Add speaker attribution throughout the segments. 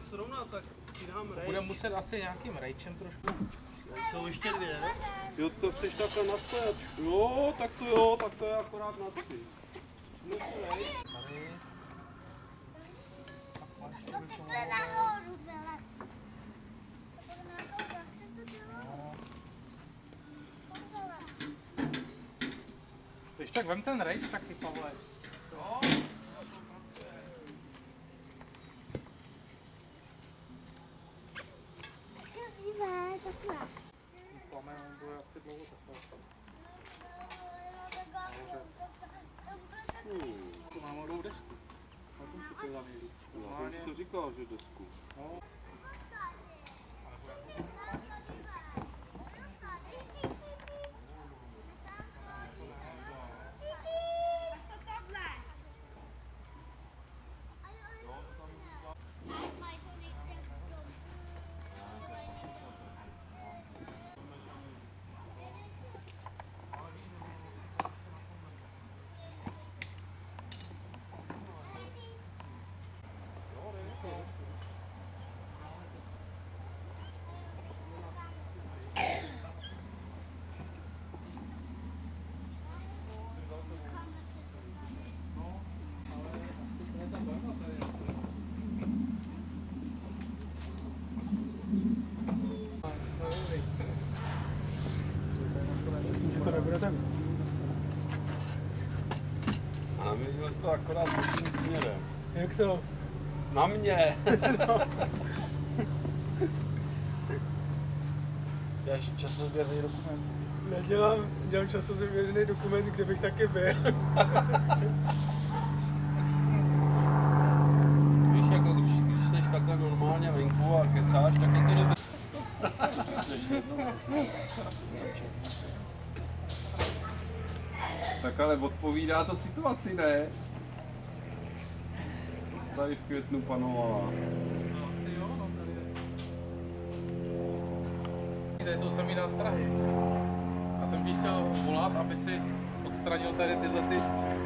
Speaker 1: srovnat, tak ti dám rejč.
Speaker 2: Budeme muset asi nějakým rejčem trošku.
Speaker 1: Jsou ještě dvě, ne? Jo, to chceš takhle na stojačku. Jo, tak to je akorát na ty.
Speaker 3: Tady. Takhle nahoru, vele. Jak se to dělá?
Speaker 2: Když tak vem ten rejč taky, Pavle.
Speaker 1: Jo.
Speaker 2: Plamen bude asi dlouho takhle. Tu mám malou desku. Na tom si to zavěří.
Speaker 1: Já jsem to říkal, že desku.
Speaker 2: No.
Speaker 4: Myslím, že to nebude tak.
Speaker 1: A naměřil jsi to akorát tím směrem.
Speaker 4: Jak to?
Speaker 1: Na mě!
Speaker 2: Děláš časozběrný dokument?
Speaker 4: Dělám časozběrný dokument, kde bych taky byl.
Speaker 1: Víš, jako když jsi takhle normálně venku a kecáš, tak je to dobré. Tak ale odpovídá to situaci, ne? Co tady v květnu panovala?
Speaker 2: Asi jo, no tady je. Tady jsou samý nástrahy. Já jsem ti chtěl volat, aby si odstranil tady tyhle ty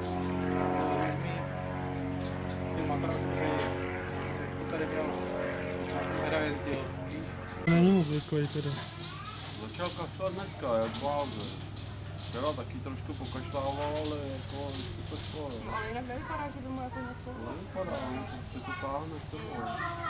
Speaker 2: matraky, jak jsem tady měl, teda jezdil.
Speaker 4: Není moc zvyklý teda.
Speaker 1: Začal kašlat dneska, jak bláze. Včera taky trošku pokašlával, ale jako ještě to šlo.
Speaker 3: Ale jinak nevypadá, že by mu jako něco...
Speaker 1: Nevypadá, no, prostě to táhne k tomu.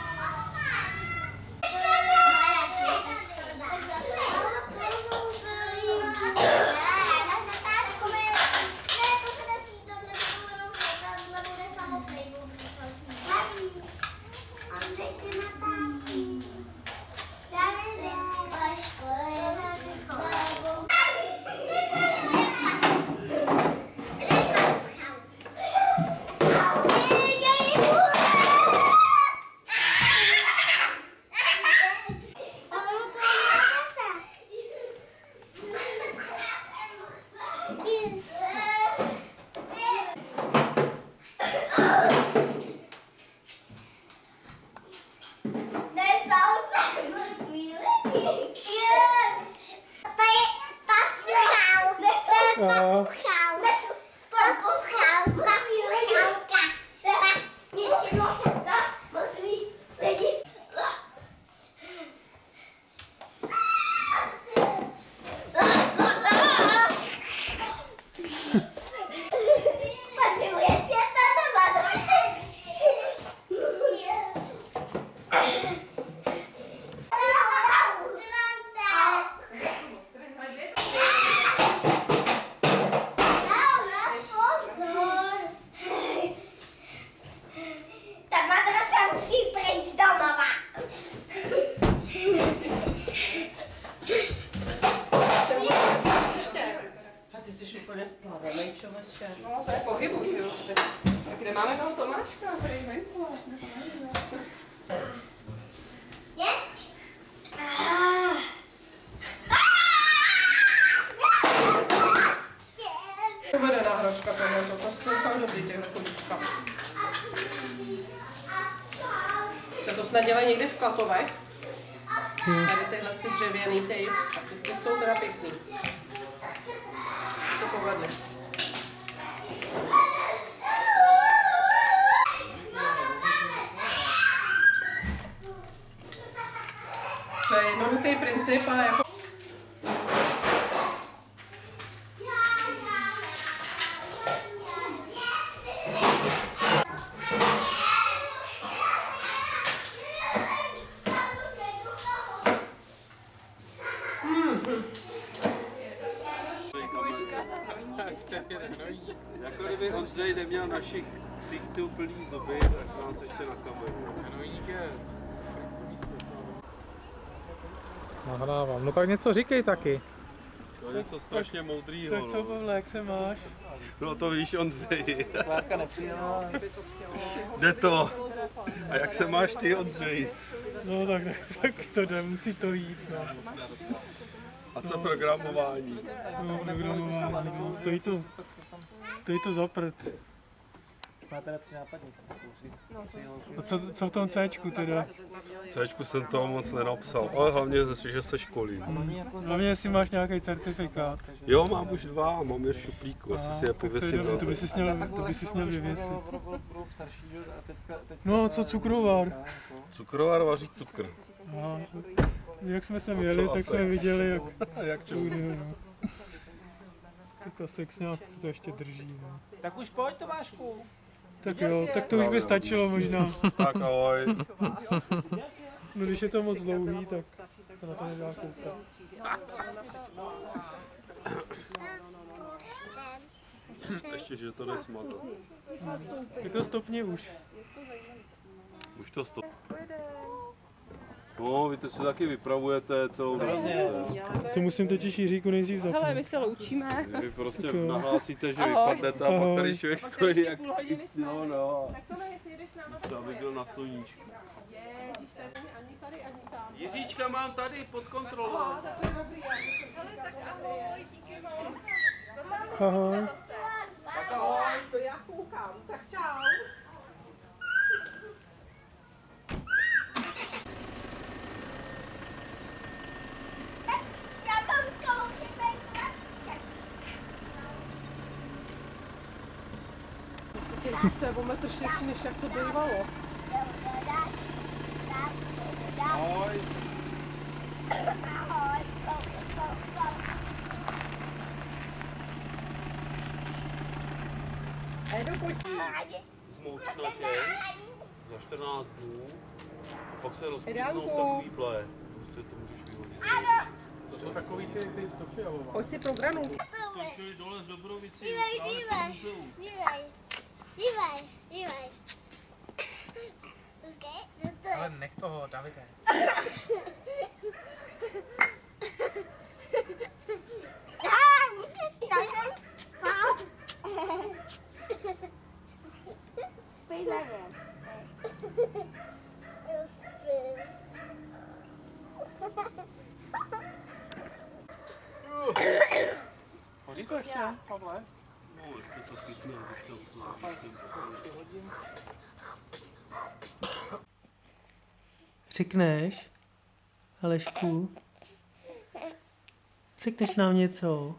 Speaker 3: No, to je pohybu, že jo? Tak kde máme toho Tomáčka? Tady venku. Uvedená hračka, to zcela dobrý těch hračka. To snad dělají někde v Klatovech. Tady tyhle si dřevěný ty jsou teda pěkný. Se povedly. To je jednoduchý princip a jako...
Speaker 1: Jako kdyby Ondřej neměl našich ksichtů plný zuby, tak nás ještě na kameru.
Speaker 2: Hnojník je
Speaker 4: Nahrávám. No tak něco říkej taky.
Speaker 1: To je něco strašně moudrýho.
Speaker 4: Tak co, Pavle, jak se máš?
Speaker 1: No to víš, Ondřej.
Speaker 4: Klárka nepřijela.
Speaker 1: Jde to. A jak se máš ty, Ondřej?
Speaker 4: No tak to jde, musí to jít. No.
Speaker 1: A co programování?
Speaker 4: No, programování, no, stojí to za prd.
Speaker 5: Máte na 3 nápadnice.
Speaker 4: A co v tom Cčku teda?
Speaker 1: Cčku jsem toho moc nenapsal, ale hlavně, že se školím.
Speaker 4: Hlavně, jestli máš nějaký certifikát.
Speaker 1: Jo, mám už 2, mám je v šuplíku, asi si je pověsím.
Speaker 4: To by si směl vyvěsit. No a co cukrovar?
Speaker 1: Cukrovar vaří cukr.
Speaker 4: Aha. Jak jsme sem jeli, tak jsme viděli, jak to jde. No. Tak asi nějak to ještě drží. No.
Speaker 5: Tak už pojď, Tomášku.
Speaker 4: Tak jo, tak to už by stačilo možná.
Speaker 1: Tak ahoj.
Speaker 4: No když je to moc dlouhý, tak se na to nedá koukat.
Speaker 1: Ještě, že to nesmazal.
Speaker 4: Tak to stopni už.
Speaker 1: Už to stop. No, vy to si taky vypravujete celou dobu.
Speaker 4: To musím totiž Jiříku nejdřív zapnout.
Speaker 6: Hele, my se loučíme.
Speaker 1: Vy prostě
Speaker 4: Tak jo.
Speaker 1: nahlásíte, že
Speaker 6: Ahoj.
Speaker 1: vypadnete a pak
Speaker 4: Ahoj.
Speaker 1: tady člověk stojí jak
Speaker 6: půl hodiny
Speaker 1: no, no.
Speaker 6: Tak to ne, jedeš s náma.
Speaker 1: To aby byl na sluníčku.
Speaker 6: Ježíš, to není ani tady, ani tam.
Speaker 1: Jiříčka mám tady pod kontrolou.
Speaker 6: Tak to je dobrý, ale tak ahoj, díky moc.
Speaker 4: Ahoj.
Speaker 3: Tak ahoj, to já koukám, tak čau. To je o metr širší, než jak to bývalo.
Speaker 1: Ahoj. Zmoučnatě za 14 dnů, pak se rozpíznou v takový ple. Prostě to můžeš vyhodit.
Speaker 4: To jsou takový ty Sofialova.
Speaker 3: Pojď si pro granu.
Speaker 1: Točili dole z Dobrovicí.
Speaker 7: Dívej.
Speaker 5: Ale nech toho, Davide.
Speaker 4: Hoří to ještě, Pavle?
Speaker 1: No, ještě to pěkně, když to
Speaker 4: Řekneš, Alešku? Řekneš nám něco?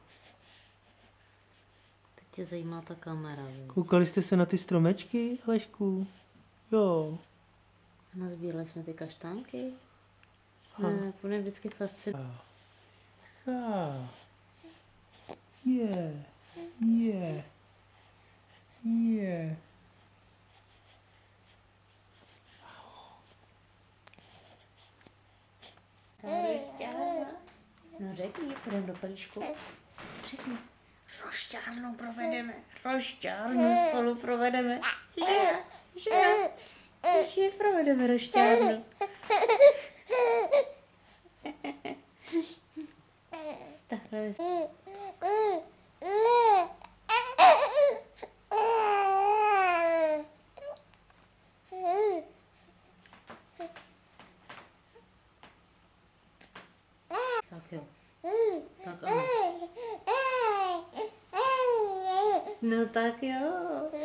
Speaker 8: Teď tě zajímá ta kamera, jo.
Speaker 4: Koukali jste se na ty stromečky, Alešku? Jo.
Speaker 8: Nazbírali jsme ty kaštánky. Ne, to mě vždycky fascinuje.
Speaker 4: Je.
Speaker 8: No řekni, půjdeme do pelíšku. Řekni, rošťárnu provedeme, rošťárnu spolu provedeme. Že provedeme rošťárnu. Takhle. Tak jo. Tak ano. No tak jo.